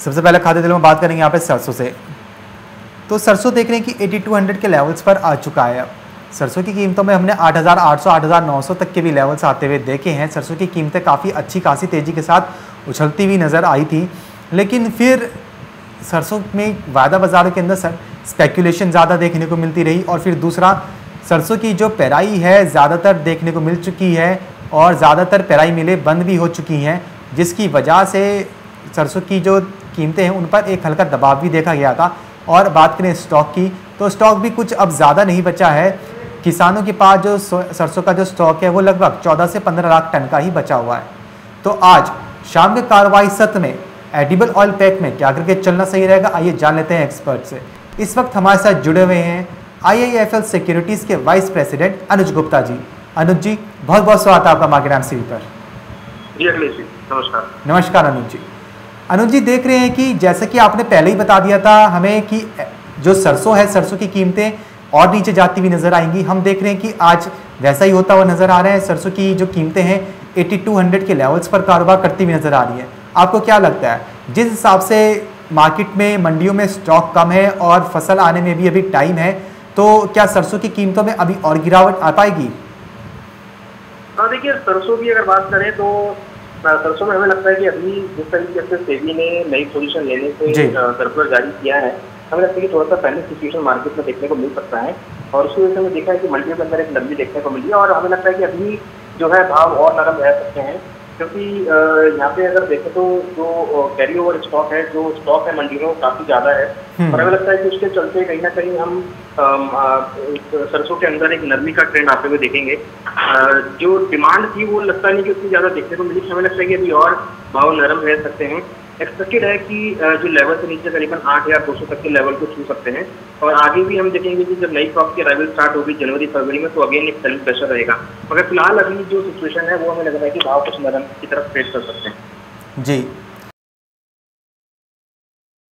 सबसे पहले खाद्य तेलों में बात करेंगे यहाँ पे सरसों से। तो सरसों देख रहे हैं कि 8200 के लेवल्स पर आ चुका है। सरसों की कीमतों में हमने 8800 8900 तक के भी लेवल्स आते हुए देखे हैं। सरसों की कीमतें काफ़ी अच्छी खासी तेज़ी के साथ उछलती हुई नज़र आई थी, लेकिन फिर सरसों में वायदा बाज़ारों के अंदर स्पेकुलेशन ज़्यादा देखने को मिलती रही। और फिर दूसरा, सरसों की जो पेराई है ज़्यादातर देखने को मिल चुकी है और ज़्यादातर पेराई मिलें बंद भी हो चुकी हैं, जिसकी वजह से सरसों की जो कीमतें हैं उन पर एक हल्का दबाव भी देखा गया था। और बात करें स्टॉक की, तो स्टॉक भी कुछ अब ज़्यादा नहीं बचा है। किसानों के पास जो सरसों का जो स्टॉक है वो लगभग 14 से 15 लाख टन का ही बचा हुआ है। तो आज शाम के कार्रवाई सत्र में एडिबल ऑयल पैक में क्या करके चलना सही रहेगा, आइए जान लेते हैं एक्सपर्ट से। इस वक्त हमारे साथ जुड़े हुए हैं IIFL सिक्योरिटीज़ के वाइस प्रेसिडेंट अनुज गुप्ता जी। अनुज जी, बहुत बहुत स्वागत है आपका मार्केट टाइम्स टीवी पर। जी अखिलेश जी, नमस्कार। नमस्कार अनुज जी। अनुज जी, देख रहे हैं कि जैसे कि आपने पहले ही बता दिया था हमें कि जो सरसों है, सरसों की कीमतें और नीचे जाती हुई नजर आएंगी। हम देख रहे हैं कि आज वैसा ही होता हुआ नजर आ रहा है। सरसों की जो कीमतें हैं 8200 के लेवल्स पर कारोबार करती हुई नजर आ रही है। आपको क्या लगता है, जिस हिसाब से मार्केट में मंडियों में स्टॉक कम है और फसल आने में भी अभी टाइम है, तो क्या सरसों की कीमतों में अभी और गिरावट आ पाएगी? हाँ, देखिए सरसों की अगर बात करें तो सरसों में हमें लगता है कि अभी जिस तरीके से सेबी ने नई पोजीशन लेने से सर्कुलर जारी किया है, हमें लगता है कि थोड़ा सा पहले सिचुएशन मार्केट में देखने को मिल सकता है। और उसकी वजह से हमें देखा है कि मंडियों के अंदर एक नरमी देखने को मिली है और हमें लगता है कि अभी जो है भाव और नरम रह सकते हैं, क्योंकि यहाँ पे अगर देखें तो जो कैरी ओवर स्टॉक है, जो स्टॉक है मंडियों में काफ़ी ज़्यादा है। और हमें लगता है कि उसके चलते कहीं ना कहीं हम सरसों के अंदर एक नरमी का ट्रेंड आते हुए देखेंगे। जो डिमांड थी वो लगता नहीं कि उतनी ज़्यादा देखने को मिली। हमें लगता है कि अभी और भाव नरम रह सकते हैं। एक्सपेक्टेड है कि जो लेवल से नीचे करीबन 8200 तक के लेवल को छू सकते हैं। और आगे भी हम देखेंगे कि जब नई क्रॉप की अराइवल स्टार्ट होगी जनवरी फरवरी में, तो अगेन एक सेलिंग प्रेशर रहेगा। मगर फिलहाल अभी जो सिचुएशन है वो हमें लग रहा है कि भाव कुछ नरम की तरफ ट्रेड कर सकते हैं। जी।